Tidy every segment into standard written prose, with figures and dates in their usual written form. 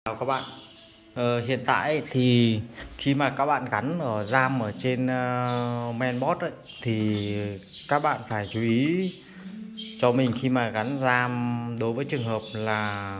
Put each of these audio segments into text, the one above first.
Chào các bạn. Hiện tại thì khi mà các bạn gắn ở RAM ở trên mainboard ấy, thì các bạn phải chú ý cho mình khi mà gắn RAM đối với trường hợp là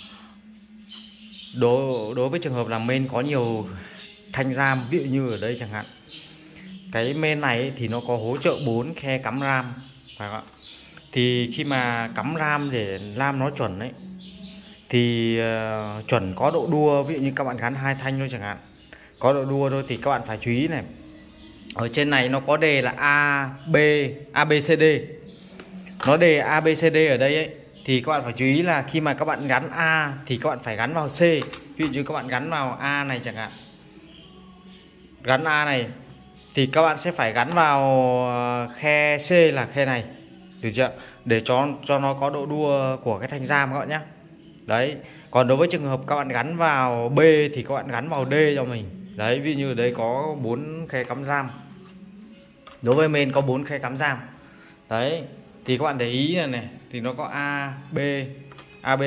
đối với trường hợp là main có nhiều thanh RAM, ví dụ như ở đây chẳng hạn. Cái main này ấy, thì nó có hỗ trợ 4 khe cắm RAM, phải không ạ? Thì khi mà cắm RAM để RAM nó chuẩn ấy thì chuẩn có độ đua, ví dụ như các bạn gắn 2 thanh thôi chẳng hạn, có độ đua thôi, thì các bạn phải chú ý này, ở trên này nó có đề là ABCD, nó đề ABCD ở đây ấy, thì các bạn phải chú ý là khi mà các bạn gắn A thì các bạn phải gắn vào C. Ví dụ như các bạn gắn vào A này chẳng hạn, gắn A này thì các bạn sẽ phải gắn vào khe C là khe này, được chưa, để cho nó có độ đua của cái thanh RAM các bạn nhé. Đấy, còn đối với trường hợp các bạn gắn vào B thì các bạn gắn vào D cho mình. Đấy, ví dụ như ở đây có 4 khe cắm RAM, đối với main có 4 khe cắm RAM. Đấy, thì các bạn để ý này, thì nó có A, B, AB,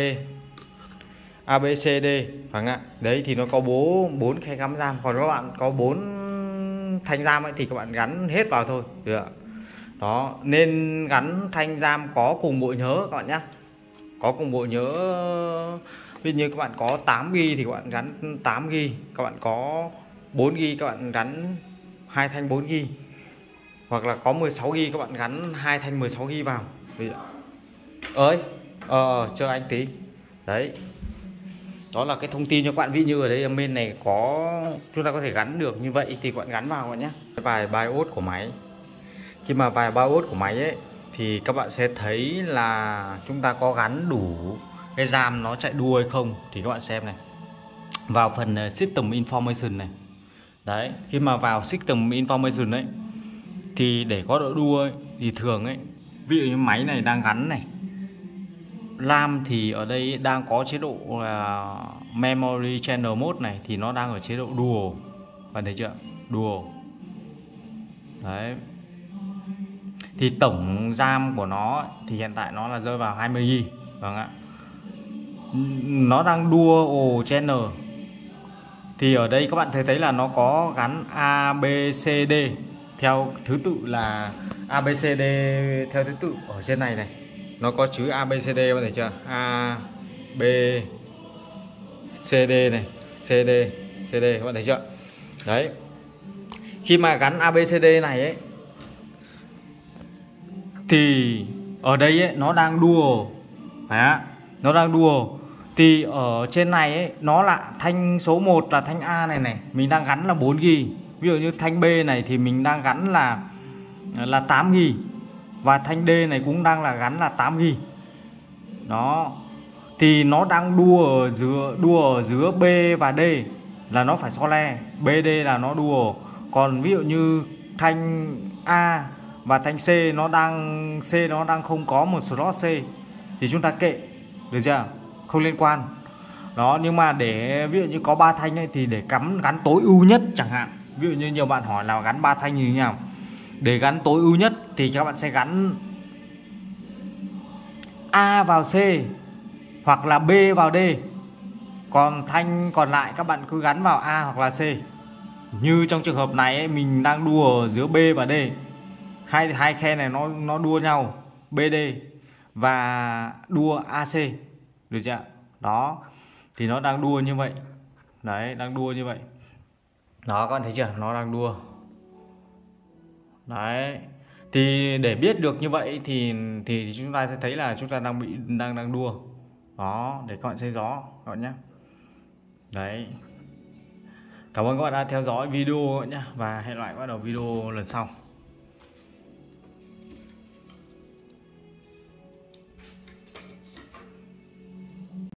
ABCD, phải không ạ? Đấy, thì nó có 4 khe cắm RAM. Còn các bạn có 4 thanh RAM ấy thì các bạn gắn hết vào thôi, được ạ? Đó, nên gắn thanh RAM có cùng bộ nhớ các bạn nhé. Có cùng bộ nhớ, ví dụ như các bạn có 8GB thì các bạn gắn 8GB, các bạn có 4GB các bạn gắn 2 thanh 4GB, hoặc là có 16GB các bạn gắn 2 thanh 16GB vào. Ơi, chờ anh tí. Đấy, đó là cái thông tin cho các bạn. Ví như ở đây bên này có, chúng ta có thể gắn được như vậy thì các bạn gắn vào các bạn nhé. Vài BIOS của máy, khi mà vài BIOS của máy ấy thì các bạn sẽ thấy là chúng ta có gắn đủ cái RAM nó chạy đua hay không. Thì các bạn xem này, vào phần System Information này. Đấy, khi mà vào System Information ấy thì để có độ đua ấy, thì thường ấy, ví dụ như máy này đang gắn này, RAM thì ở đây đang có chế độ Memory Channel Mode này, thì nó đang ở chế độ Dual. Bạn thấy chưa? Dual. Đấy, thì tổng RAM của nó thì hiện tại nó là rơi vào 20GB. Vâng ạ, nó đang Dual Channel. Thì ở đây các bạn thấy là nó có gắn ABCD theo thứ tự là ABCD theo thứ tự ở trên này này, nó có chữ ABCD, bạn thấy chưa? A B CD này, CD các bạn thấy chưa? Đấy, khi mà gắn ABCD này ấy thì ở đây ấy, nó đang dual, phải, nó đang dual. Thì ở trên này ấy, nó là thanh số 1 là thanh A này này, mình đang gắn là 4GB. Ví dụ như thanh B này thì mình đang gắn là 8GB, và thanh D này cũng đang là gắn là 8GB. Đó, thì nó đang đua ở giữa B và D, là nó phải so le. BD là nó đua. Còn ví dụ như thanh A và thanh C nó đang không có một slot C thì chúng ta kệ, được chưa? Không liên quan. Đó, nhưng mà để ví dụ như có 3 thanh ấy, thì để gắn tối ưu nhất chẳng hạn. Ví dụ như nhiều bạn hỏi là gắn 3 thanh như thế nào. Để gắn tối ưu nhất thì các bạn sẽ gắn A vào C hoặc là B vào D. Còn thanh còn lại các bạn cứ gắn vào A hoặc là C. Như trong trường hợp này ấy, mình đang đua ở giữa B và D. Hai khe này nó đua nhau, BD và đua AC, được chưa? Đó, thì nó đang đua như vậy. Đấy, đang đua như vậy. Đó, các bạn thấy chưa? Nó đang đua. Đấy, thì để biết được như vậy thì chúng ta sẽ thấy là chúng ta đang đua. Đó, để các bạn thấy rõ các bạn nhé. Đấy, cảm ơn các bạn đã theo dõi video nhé, và hẹn lại các bạn ở video lần sau.